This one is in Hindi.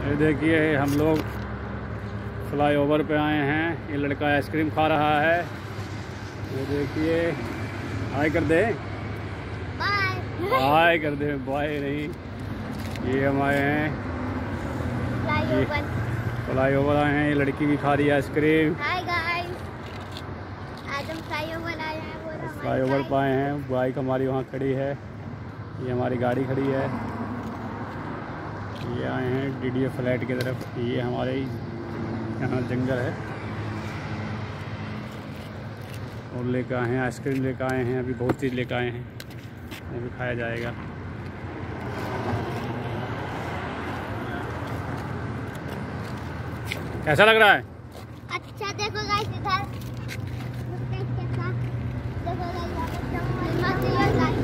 ये देखिए हम लोग फ्लाईओवर पे आए हैं। ये लड़का आइसक्रीम खा रहा है। ये देखिए, हाय कर दे, हाय कर दे, बाय नहीं। ये हम आए हैं फ्लाईओवर आए हैं। ये लड़की भी खा रही है आइसक्रीम। हाय गाइस, आज हम फ्लाईओवर आए हैं। फ्लाईओवर पे आए हैं। बाइक हमारी वहाँ खड़ी है, ये हमारी गाड़ी खड़ी है। ये आए हैं DDA फ्लैट की तरफ। ये हमारे यहाँ जंगल है और लेकर आए हैं आइसक्रीम, लेकर आए हैं। अभी बहुत चीज़ लेकर आए हैं, वो भी खाया जाएगा। कैसा लग रहा है? अच्छा देखो गाइस, इधर देखो गाइस,